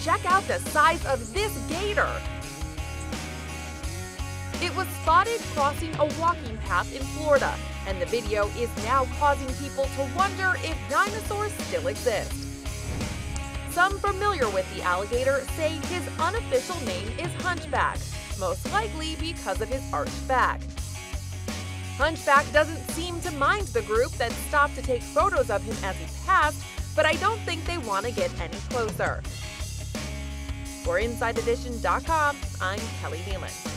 check out the size of this gator. It was spotted crossing a walking path in Florida, and the video is now causing people to wonder if dinosaurs still exist. Some familiar with the alligator say his unofficial name is Hunchback, most likely because of his arched back. Hunchback doesn't seem to mind the group that stopped to take photos of him as he passed, but I don't think they want to get any closer. For InsideEdition.com, I'm Kelly Nealon.